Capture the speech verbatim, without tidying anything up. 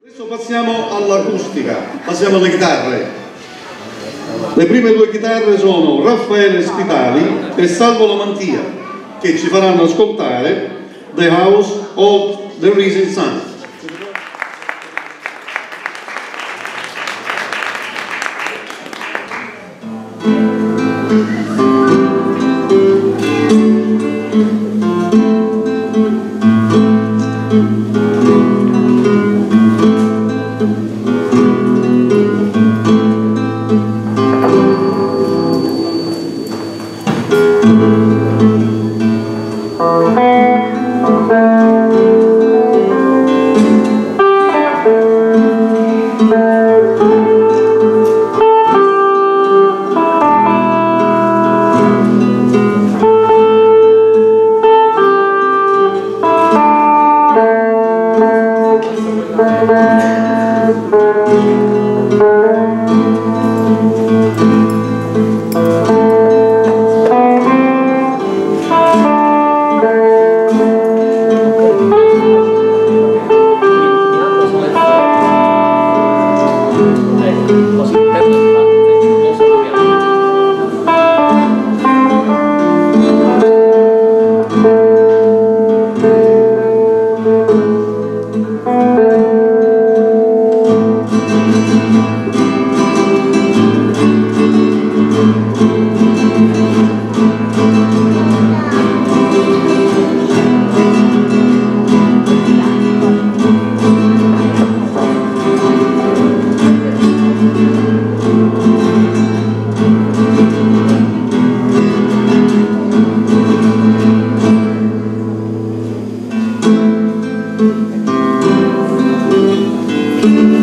Adesso passiamo all'acustica, passiamo alle chitarre. Le prime due chitarre sono Raffaele Spitali e Salvo Lamantia, che ci faranno ascoltare The House of the Rising Sun. Thank you.